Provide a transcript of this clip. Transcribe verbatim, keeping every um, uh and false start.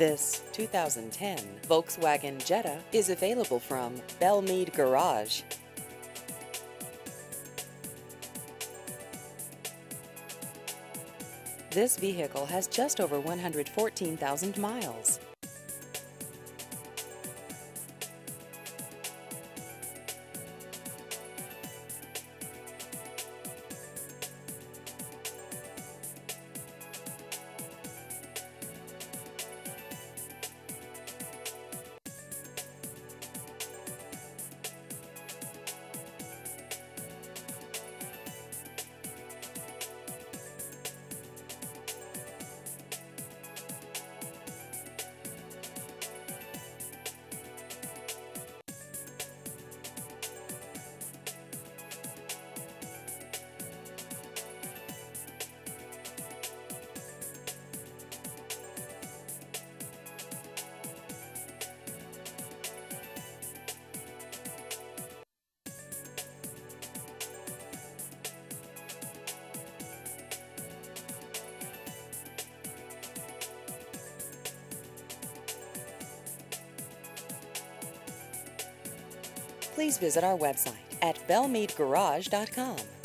This two thousand ten Volkswagen Jetta is available from Belmead Garage. This vehicle has just over one hundred fourteen thousand miles. Please visit our website at belmead garage dot com.